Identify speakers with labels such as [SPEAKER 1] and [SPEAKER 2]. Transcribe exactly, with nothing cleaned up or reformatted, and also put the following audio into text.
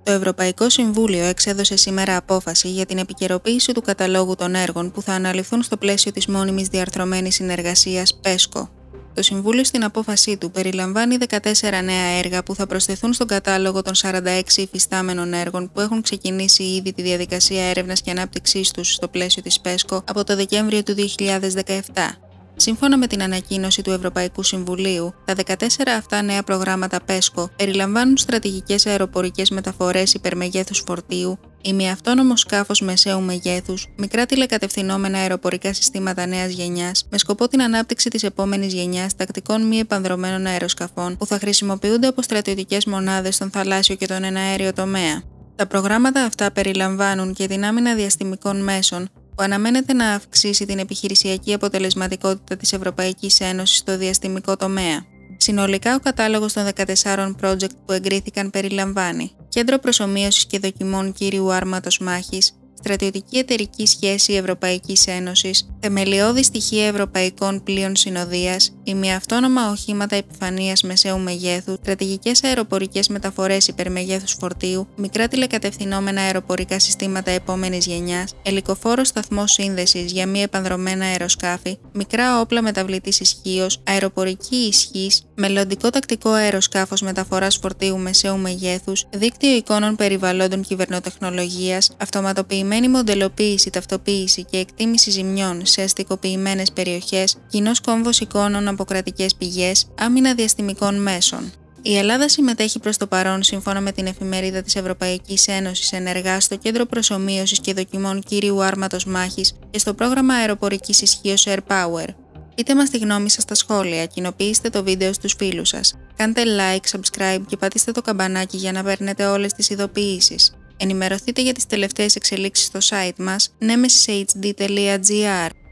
[SPEAKER 1] Το Ευρωπαϊκό Συμβούλιο εξέδωσε σήμερα απόφαση για την επικαιροποίηση του καταλόγου των έργων που θα αναλυθούν στο πλαίσιο της μόνιμης διαρθρωμένης συνεργασίας πέσκο. Το Συμβούλιο στην απόφασή του περιλαμβάνει δεκατέσσερα νέα έργα που θα προσθεθούν στον κατάλογο των σαράντα έξι υφιστάμενων έργων που έχουν ξεκινήσει ήδη τη διαδικασία έρευνας και ανάπτυξής τους στο πλαίσιο της πέσκο από το Δεκέμβριο του δύο χιλιάδες δεκαεπτά. Σύμφωνα με την ανακοίνωση του Ευρωπαϊκού Συμβουλίου, τα δεκατέσσερα αυτά νέα προγράμματα πέσκο περιλαμβάνουν στρατηγικές αεροπορικές μεταφορές υπερμεγέθους φορτίου, ημιαυτόνομο σκάφος μεσαίου μεγέθους, μικρά τηλεκατευθυνόμενα αεροπορικά συστήματα νέας γενιάς, με σκοπό την ανάπτυξη της επόμενης γενιάς τακτικών μη επανδρωμένων αεροσκαφών που θα χρησιμοποιούνται από στρατιωτικές μονάδες στον θαλάσσιο και τον εναέριο τομέα. Τα προγράμματα αυτά περιλαμβάνουν και την άμυνα διαστημικών μέσων, που αναμένεται να αυξήσει την επιχειρησιακή αποτελεσματικότητα της Ευρωπαϊκής Ένωσης στο διαστημικό τομέα. Συνολικά, ο κατάλογος των δεκατεσσάρων project που εγκρίθηκαν περιλαμβάνει Κέντρο Προσομοίωσης και Δοκιμών Κύριου Άρματος Μάχης, Στρατιωτική Εταιρική Σχέση Ευρωπαϊκής Ένωσης, Θεμελιώδη Στοιχεία Ευρωπαϊκών Πλοίων Συνοδείας, ημιαυτόνομα οχήματα επιφανείας μεσαίου μεγέθους, στρατηγικές αεροπορικές μεταφορές υπερμεγέθους φορτίου, μικρά τηλεκατευθυνόμενα αεροπορικά συστήματα επόμενης γενιάς, ελικοφόρος σταθμός σύνδεσης για μη επανδρωμένα αεροσκάφη, μικρά όπλα μεταβλητής ισχύος, αεροπορική ισχύς, μελλοντικό τακτικό αεροσκάφος μεταφοράς φορτίου μεσαίου μεγέθους, δίκτυο εικόνων περιβαλλόντων κυβερνοτεχνολογίας, αυτοματοποιημένη μοντελοποίηση, ταυτοποίηση και εκτίμηση ζημιών σε αστικοποιημένες περιοχές, κοινός κόμβος εικόνων από κρατικές πηγές, άμυνα διαστημικών μέσων. Η Ελλάδα συμμετέχει προς το παρόν, σύμφωνα με την εφημερίδα της Ευρωπαϊκής Ένωσης, ενεργά στο Κέντρο Προσομοίωσης και Δοκιμών Κύριου Άρματος Μάχης και στο πρόγραμμα αεροπορικής ισχύως Air Power. Πείτε μας τη γνώμη σας στα σχόλια, κοινοποιήστε το βίντεο στους φίλους σας. Κάντε like, subscribe και πατήστε το καμπανάκι για να παίρνετε όλες τις ειδοποιήσεις. Ενημερωθείτε για τις τελευταίες εξελίξεις στο site μας nemesis h d τελεία g r.